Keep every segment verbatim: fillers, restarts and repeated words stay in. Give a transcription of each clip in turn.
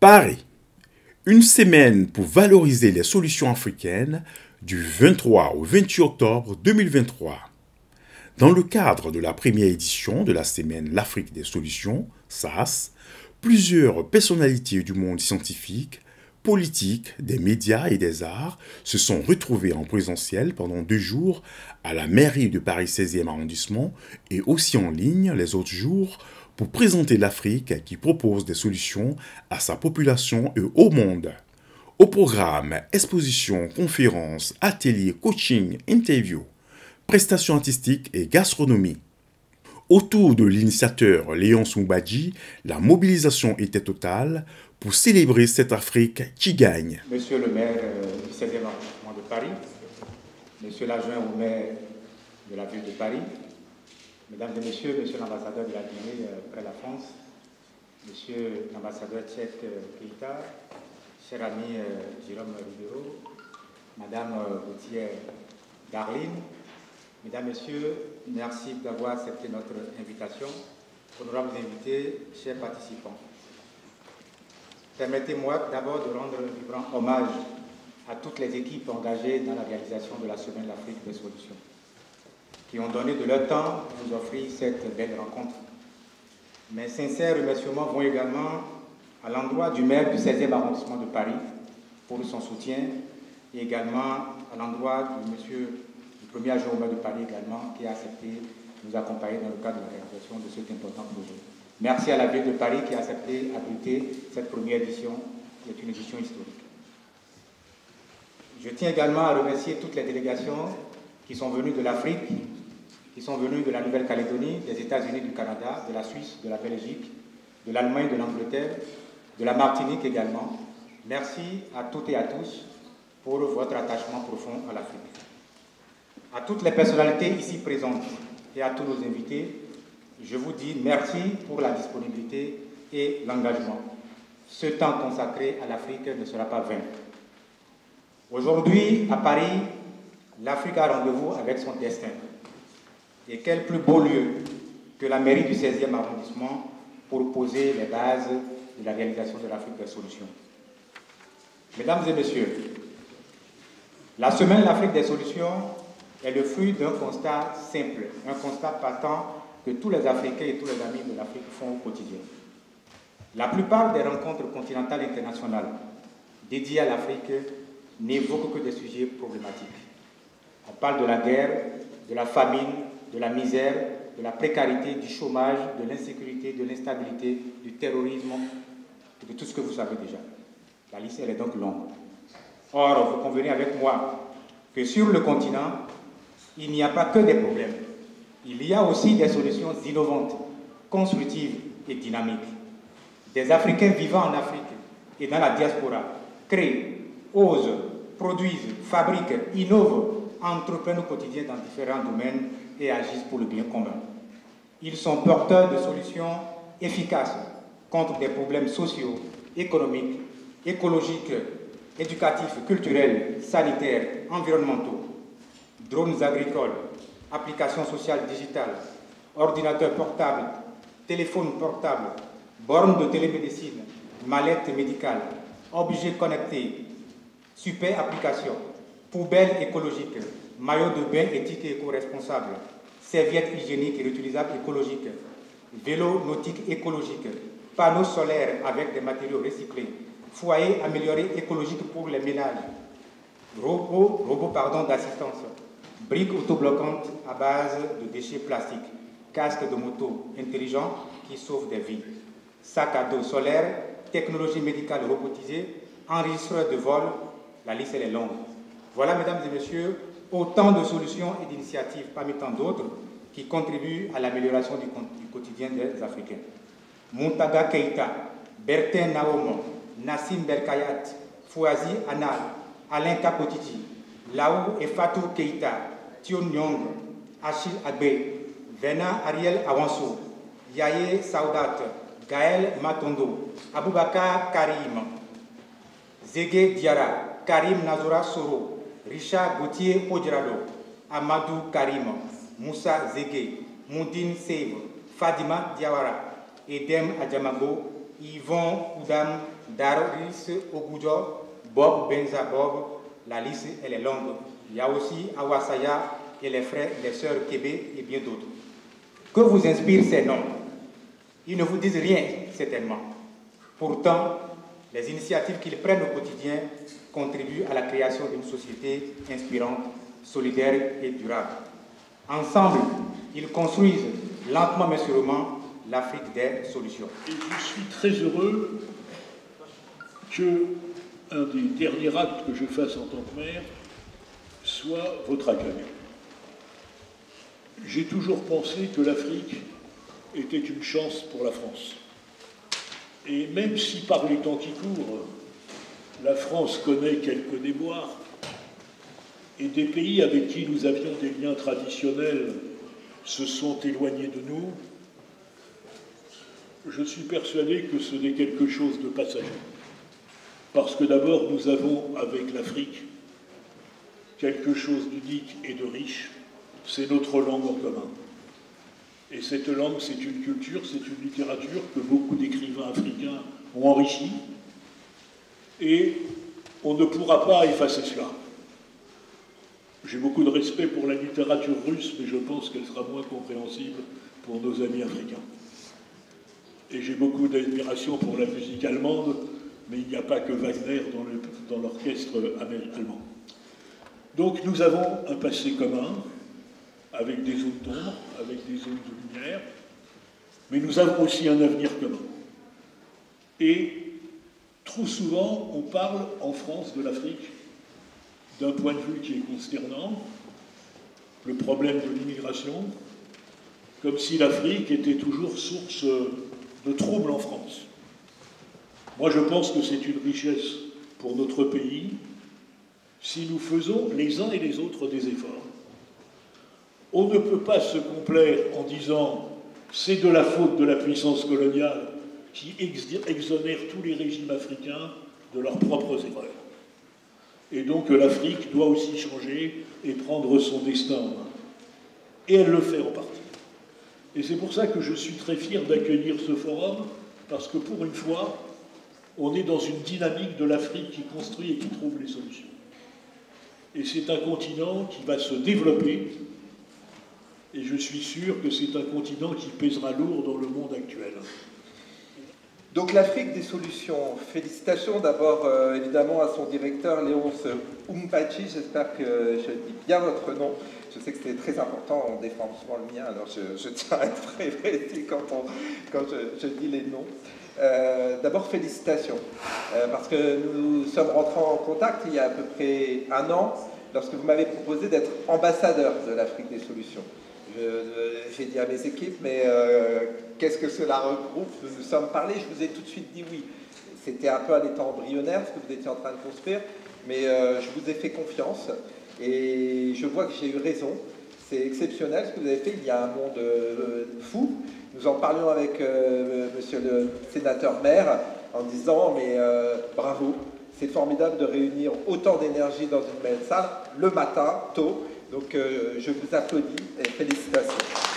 Paris, une semaine pour valoriser les solutions africaines du vingt-trois au vingt-huit octobre deux mille vingt-trois. Dans le cadre de la première édition de la semaine L'Afrique des solutions, S A S, plusieurs personnalités du monde scientifique, politique, des médias et des arts se sont retrouvées en présentiel pendant deux jours à la mairie de Paris seizième arrondissement et aussi en ligne les autres jours pour présenter l'Afrique qui propose des solutions à sa population et au monde. Au programme, expositions, conférences, ateliers, coaching, interviews, prestations artistiques et gastronomie. Autour de l'initiateur Léon Soumbadji, la mobilisation était totale pour célébrer cette Afrique qui gagne. Monsieur le maire du seizième arrondissement de Paris, monsieur l'adjoint au maire de la ville de Paris, mesdames et messieurs, monsieur l'ambassadeur de la Guinée près la France, monsieur l'ambassadeur Tchèque Keïta, cher ami Jérôme Ribeiro, madame Gauthier Darline, mesdames, messieurs, merci d'avoir accepté notre invitation. Honorables invités, chers participants. Permettez-moi d'abord de rendre un vibrant hommage à toutes les équipes engagées dans la réalisation de la Semaine l'Afrique des solutions, qui ont donné de leur temps pour nous offrir cette belle rencontre. Mes sincères remerciements vont également à l'endroit du maire du seizième arrondissement de Paris pour son soutien et également à l'endroit de monsieur le premier adjoint au maire de Paris également qui a accepté de nous accompagner dans le cadre de la réalisation de cet important projet. Merci à la ville de Paris qui a accepté d'abriter cette première édition, qui est une édition historique. Je tiens également à remercier toutes les délégations qui sont venues de l'Afrique, qui sont venues de la Nouvelle-Calédonie, des États-Unis, du Canada, de la Suisse, de la Belgique, de l'Allemagne, de l'Angleterre, de la Martinique également. Merci à toutes et à tous pour votre attachement profond à l'Afrique. À toutes les personnalités ici présentes et à tous nos invités, je vous dis merci pour la disponibilité et l'engagement. Ce temps consacré à l'Afrique ne sera pas vain. Aujourd'hui, à Paris, l'Afrique a rendez-vous avec son destin. Et quel plus beau lieu que la mairie du seizième arrondissement pour poser les bases de la réalisation de l'Afrique des solutions. Mesdames et messieurs, la semaine l'Afrique des solutions est le fruit d'un constat simple, un constat patent que tous les Africains et tous les amis de l'Afrique font au quotidien. La plupart des rencontres continentales internationales dédiées à l'Afrique n'évoquent que des sujets problématiques. On parle de la guerre, de la famine, de la misère, de la précarité, du chômage, de l'insécurité, de l'instabilité, du terrorisme, de tout ce que vous savez déjà. La liste, elle est donc longue. Or, vous convenez avec moi que sur le continent, il n'y a pas que des problèmes. Il y a aussi des solutions innovantes, constructives et dynamiques. Des Africains vivant en Afrique et dans la diaspora créent, osent, produisent, fabriquent, innovent, entreprennent au quotidien dans différents domaines et agissent pour le bien commun. Ils sont porteurs de solutions efficaces contre des problèmes sociaux, économiques, écologiques, éducatifs, culturels, sanitaires, environnementaux, drones agricoles, applications sociales digitales, ordinateurs portables, téléphones portables, bornes de télémédecine, mallettes médicales, objets connectés, super applications, poubelles écologiques, maillots de bain éthiques et éco-responsables, serviettes hygiéniques et réutilisables écologiques, vélos nautiques écologiques, panneaux solaires avec des matériaux recyclés, foyers améliorés écologiques pour les ménages, robots, robots pardon, d'assistance, briques autobloquantes à base de déchets plastiques, casques de moto intelligents qui sauvent des vies, sacs à dos solaires, technologie médicale robotisée, enregistreurs de vol, la liste elle est longue. Voilà, mesdames et messieurs, autant de solutions et d'initiatives parmi tant d'autres qui contribuent à l'amélioration du, du quotidien des Africains. Muntaga Keïta, Bertin Naomo, Nassim Berkayat, Fouazi Anal, Alain Kapotiti, Laou et Fatou Keïta, Tion Nyong, Achille Agbe, Vena Ariel Awanso, Yaye Saoudat, Gaël Matondo, Aboubakar Karim, Zege Diara, Karim Nazora Soro, Richard Gauthier Odjrado, Amadou Karim, Moussa Zege, Moudine Seyve, Fadima Diawara, Edem Adjamago, Yvon Oudam Daris Ogudjo, Bob Benza Bob, la liste elle est longue. Il y a aussi Awasaya et les frères, les sœurs Kébé et bien d'autres. Que vous inspirent ces noms? Ils ne vous disent rien, certainement. Pourtant, les initiatives qu'ils prennent au quotidien contribuent à la création d'une société inspirante, solidaire et durable. Ensemble, ils construisent lentement mais sûrement l'Afrique des solutions. Et je suis très heureux que un des derniers actes que je fasse en tant que maire soit votre accueil. J'ai toujours pensé que l'Afrique était une chance pour la France. Et même si par les temps qui courent, la France connaît quelques déboires, et des pays avec qui nous avions des liens traditionnels se sont éloignés de nous, je suis persuadé que ce n'est quelque chose de passager. Parce que d'abord, nous avons avec l'Afrique quelque chose d'unique et de riche, c'est notre langue en commun. Et cette langue, c'est une culture, c'est une littérature que beaucoup d'écrivains africains ont enrichie, et on ne pourra pas effacer cela. J'ai beaucoup de respect pour la littérature russe, mais je pense qu'elle sera moins compréhensible pour nos amis africains. Et j'ai beaucoup d'admiration pour la musique allemande, mais il n'y a pas que Wagner dans l'orchestre allemand. Donc nous avons un passé commun, avec des zones d'ombre, avec des zones de lumière, mais nous avons aussi un avenir commun. Et trop souvent, on parle en France de l'Afrique d'un point de vue qui est consternant, le problème de l'immigration, comme si l'Afrique était toujours source de troubles en France. Moi, je pense que c'est une richesse pour notre pays si nous faisons les uns et les autres des efforts. On ne peut pas se complaire en disant « c'est de la faute de la puissance coloniale qui exonère tous les régimes africains de leurs propres erreurs ». Et donc l'Afrique doit aussi changer et prendre son destin en main. Et elle le fait en partie. Et c'est pour ça que je suis très fier d'accueillir ce forum, parce que pour une fois, on est dans une dynamique de l'Afrique qui construit et qui trouve les solutions. Et c'est un continent qui va se développer, et je suis sûr que c'est un continent qui pèsera lourd dans le monde actuel. Donc l'Afrique des solutions. Félicitations d'abord euh, évidemment à son directeur Léonce Umpachi, j'espère que je dis bien votre nom. Je sais que c'était très important, on défend souvent le mien, alors je, je tiens à être très précis quand, on, quand je, je dis les noms. Euh, d'abord félicitations, euh, parce que nous sommes rentrés en contact il y a à peu près un an, lorsque vous m'avez proposé d'être ambassadeur de l'Afrique des solutions. J'ai dit à mes équipes, mais euh, qu'est-ce que cela regroupe? Nous nous sommes parlé, je vous ai tout de suite dit oui. C'était un peu un état embryonnaire, ce que vous étiez en train de construire, mais euh, je vous ai fait confiance, et je vois que j'ai eu raison. C'est exceptionnel ce que vous avez fait, il y a un monde euh, fou. Nous en parlions avec euh, monsieur le sénateur maire, en disant, mais euh, bravo, c'est formidable de réunir autant d'énergie dans une même salle, le matin, tôt. Donc euh, je vous applaudis et félicitations.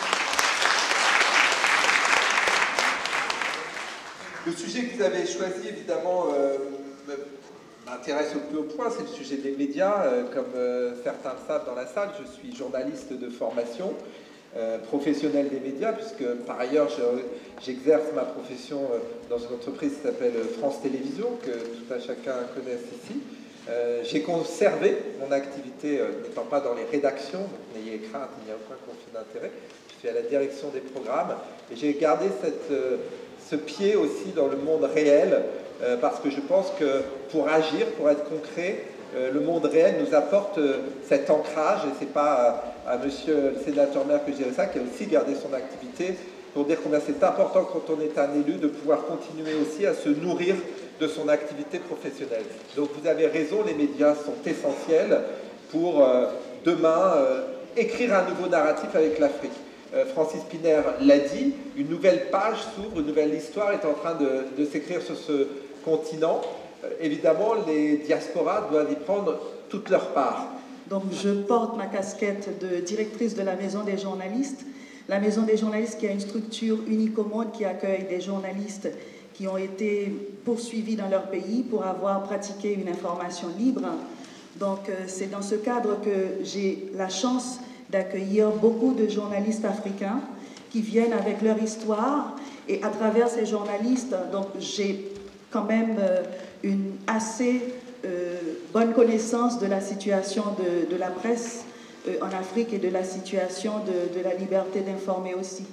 Le sujet que vous avez choisi, évidemment, euh, m'intéresse au plus haut point, c'est le sujet des médias. Euh, comme euh, certains le savent dans la salle, je suis journaliste de formation, euh, professionnel des médias, puisque par ailleurs j'exerce ma profession euh, dans une entreprise qui s'appelle France Télévisions, que tout un chacun connaisse ici. Euh, j'ai conservé mon activité, euh, n'étant pas dans les rédactions, donc n'ayez crainte, il n'y a aucun conflit d'intérêt. Je suis à la direction des programmes et j'ai gardé cette, euh, ce pied aussi dans le monde réel, euh, parce que je pense que pour agir, pour être concret, euh, le monde réel nous apporte euh, cet ancrage, et c'est pas à, à monsieur le sénateur maire que je dirais ça, qui a aussi gardé son activité, pour dire combien c'est important quand on est un élu de pouvoir continuer aussi à se nourrir de son activité professionnelle. Donc vous avez raison, les médias sont essentiels pour euh, demain euh, écrire un nouveau narratif avec l'Afrique. Euh, Francis Piner l'a dit, une nouvelle page s'ouvre, une nouvelle histoire est en train de, de s'écrire sur ce continent. Euh, évidemment, les diasporas doivent y prendre toute leur part. Donc je porte ma casquette de directrice de la Maison des journalistes. La Maison des journalistes qui a une structure unique au monde qui accueille des journalistes qui ont été poursuivis dans leur pays pour avoir pratiqué une information libre. Donc, euh, c'est dans ce cadre que j'ai la chance d'accueillir beaucoup de journalistes africains qui viennent avec leur histoire. Et à travers ces journalistes, donc j'ai quand même euh, une assez euh, bonne connaissance de la situation de, de la presse euh, en Afrique et de la situation de, de la liberté d'informer aussi.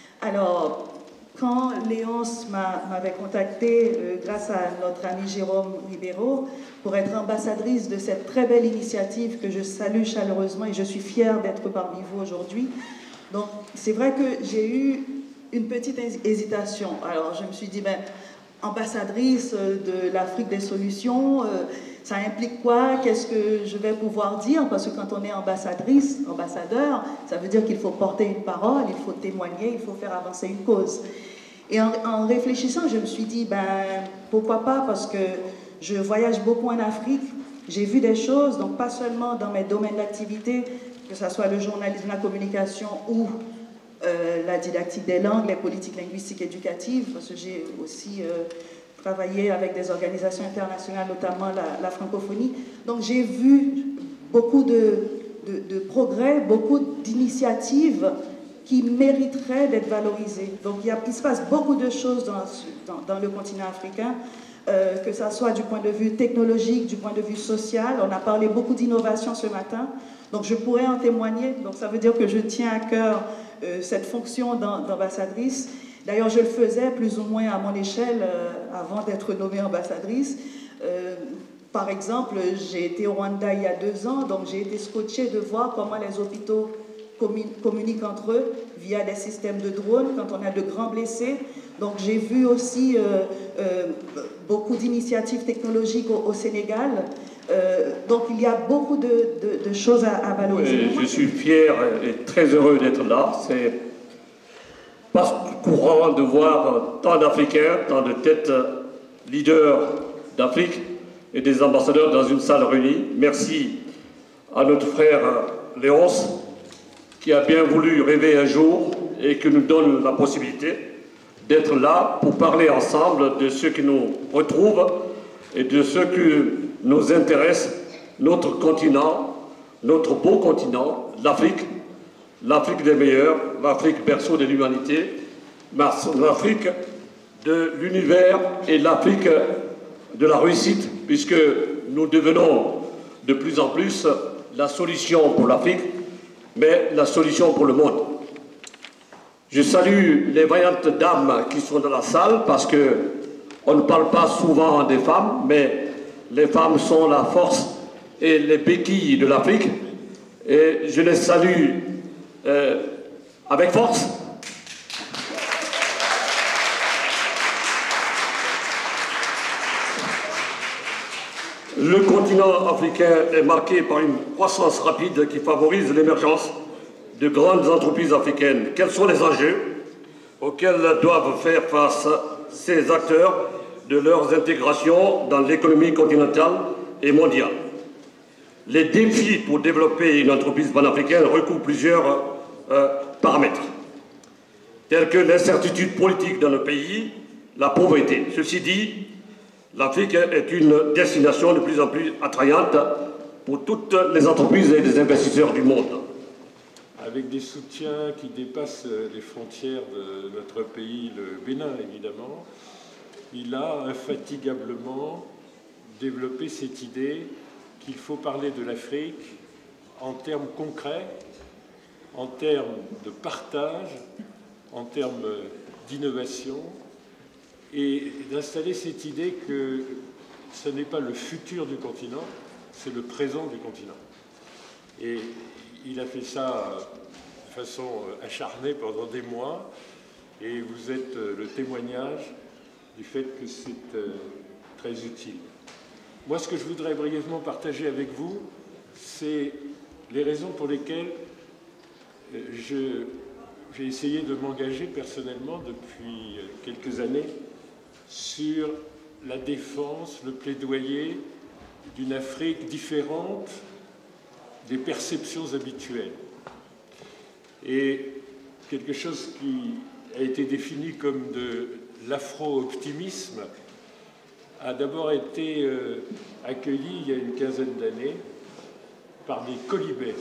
Alors, quand Léonce m'avait contacté euh, grâce à notre ami Jérôme Ribeiro pour être ambassadrice de cette très belle initiative que je salue chaleureusement et je suis fière d'être parmi vous aujourd'hui. Donc, c'est vrai que j'ai eu une petite hésitation. Alors, je me suis dit, ben, ambassadrice de l'Afrique des solutions, euh, ça implique quoi? Qu'est-ce que je vais pouvoir dire? Parce que quand on est ambassadrice, ambassadeur, ça veut dire qu'il faut porter une parole, il faut témoigner, il faut faire avancer une cause. Et en, en réfléchissant, je me suis dit, ben, pourquoi pas? Parce que je voyage beaucoup en Afrique, j'ai vu des choses, donc pas seulement dans mes domaines d'activité, que ce soit le journalisme, la communication ou euh, la didactique des langues, les politiques linguistiques éducatives, parce que j'ai aussi euh, travaillé avec des organisations internationales, notamment la, la francophonie. Donc j'ai vu beaucoup de, de, de progrès, beaucoup d'initiatives qui mériteraient d'être valorisées. Donc il, y a, il se passe beaucoup de choses dans, dans, dans le continent africain, euh, que ce soit du point de vue technologique, du point de vue social. On a parlé beaucoup d'innovation ce matin, donc je pourrais en témoigner. Donc ça veut dire que je tiens à cœur euh, cette fonction d'ambassadrice. D'ailleurs, je le faisais plus ou moins à mon échelle euh, avant d'être nommée ambassadrice. Euh, par exemple, j'ai été au Rwanda il y a deux ans, donc j'ai été scotchée de voir comment les hôpitaux communiquent entre eux via des systèmes de drones quand on a de grands blessés. Donc j'ai vu aussi euh, euh, beaucoup d'initiatives technologiques au, au Sénégal. Euh, donc il y a beaucoup de, de, de choses à, à valoriser. Oui, je suis fier et très heureux d'être là. C'est pas courant de voir tant d'Africains, tant de têtes leaders d'Afrique et des ambassadeurs dans une salle réunie. Merci à notre frère Léonce qui a bien voulu rêver un jour et qui nous donne la possibilité d'être là pour parler ensemble de ce qui nous retrouve et de ce qui nous intéresse, notre continent, notre beau continent, l'Afrique, l'Afrique des meilleurs, l'Afrique berceau de l'humanité, l'Afrique de l'univers et l'Afrique de la réussite, puisque nous devenons de plus en plus la solution pour l'Afrique, mais la solution pour le monde. Je salue les vaillantes dames qui sont dans la salle, parce qu'on ne parle pas souvent des femmes, mais les femmes sont la force et les béquilles de l'Afrique, et je les salue euh, avec force. Le continent africain est marqué par une croissance rapide qui favorise l'émergence de grandes entreprises africaines. Quels sont les enjeux auxquels doivent faire face ces acteurs de leurs intégrations dans l'économie continentale et mondiale? Les défis pour développer une entreprise panafricaine recouvrent plusieurs euh, paramètres, tels que l'incertitude politique dans le pays, la pauvreté. Ceci dit, l'Afrique est une destination de plus en plus attrayante pour toutes les entreprises et les investisseurs du monde. Avec des soutiens qui dépassent les frontières de notre pays, le Bénin évidemment, il a infatigablement développé cette idée qu'il faut parler de l'Afrique en termes concrets, en termes de partage, en termes d'innovation, et d'installer cette idée que ce n'est pas le futur du continent, c'est le présent du continent. Et il a fait ça de façon acharnée pendant des mois, et vous êtes le témoignage du fait que c'est très utile. Moi, ce que je voudrais brièvement partager avec vous, c'est les raisons pour lesquelles je, j'ai essayé de m'engager personnellement depuis quelques années sur la défense, le plaidoyer d'une Afrique différente des perceptions habituelles. Et quelque chose qui a été défini comme de l'afro-optimisme a d'abord été euh, accueilli il y a une quinzaine d'années par des colibets,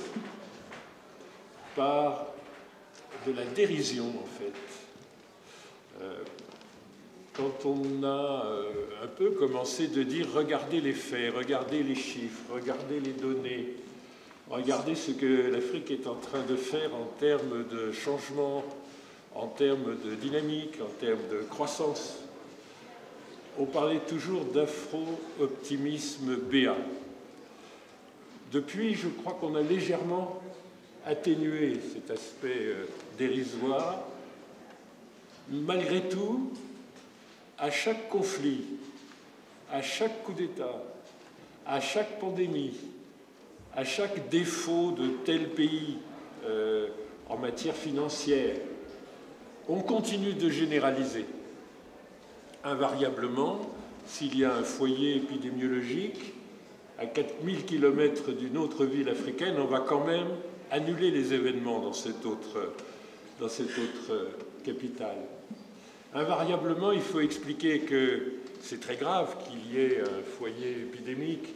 par de la dérision en fait. Euh, quand on a euh, un peu commencé de dire regardez les faits, regardez les chiffres, regardez les données, regardez ce que l'Afrique est en train de faire en termes de changement, en termes de dynamique, en termes de croissance. On parlait toujours d'afro-optimisme béat. Depuis, je crois qu'on a légèrement atténué cet aspect euh, dérisoire. Malgré tout, à chaque conflit, à chaque coup d'État, à chaque pandémie, à chaque défaut de tel pays euh, en matière financière, on continue de généraliser. Invariablement, s'il y a un foyer épidémiologique à quatre mille kilomètres d'une autre ville africaine, on va quand même annuler les événements dans cette autre, dans cette autre capitale. Invariablement, il faut expliquer que c'est très grave qu'il y ait un foyer épidémique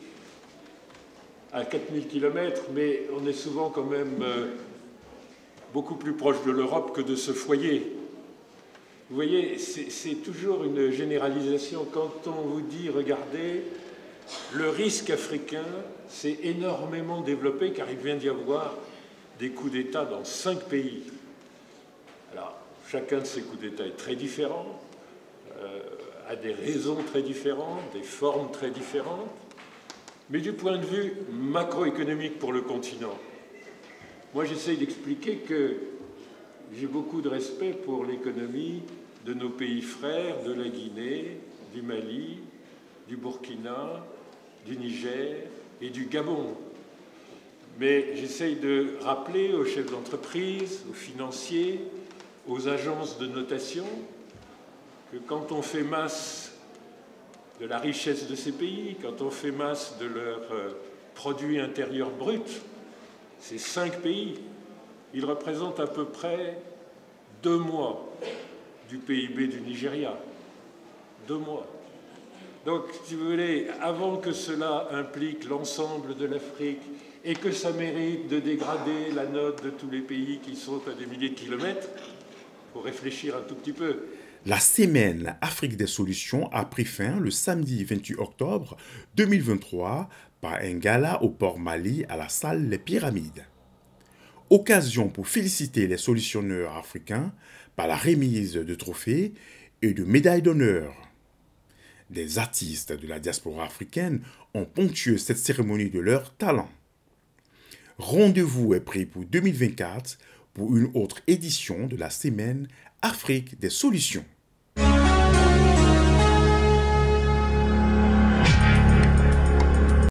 à quatre mille kilomètres, mais on est souvent quand même beaucoup plus proche de l'Europe que de ce foyer. Vous voyez, c'est toujours une généralisation. Quand on vous dit, regardez, le risque africain s'est énormément développé car il vient d'y avoir des coups d'État dans cinq pays. Alors, chacun de ces coups d'État est très différent, euh, a des raisons très différentes, des formes très différentes, mais du point de vue macroéconomique pour le continent, moi j'essaye d'expliquer que j'ai beaucoup de respect pour l'économie de nos pays frères, de la Guinée, du Mali, du Burkina, du Niger et du Gabon. Mais j'essaye de rappeler aux chefs d'entreprise, aux financiers, aux agences de notation, que quand on fait masse de la richesse de ces pays, quand on fait masse de leur produit intérieur brut, ces cinq pays, ils représentent à peu près deux mois du P I B du Nigeria. Deux mois. Donc, si vous voulez, avant que cela implique l'ensemble de l'Afrique et que ça mérite de dégrader la note de tous les pays qui sont à des milliers de kilomètres, il faut réfléchir un tout petit peu. La semaine Afrique des solutions a pris fin le samedi vingt-huit octobre deux mille vingt-trois par un gala au Port Mali à la salle Les Pyramides. Occasion pour féliciter les solutionneurs africains par la remise de trophées et de médailles d'honneur. Des artistes de la diaspora africaine ont ponctué cette cérémonie de leur talent. Rendez-vous est pris pour deux mille vingt-quatre pour une autre édition de la semaine Afrique des solutions.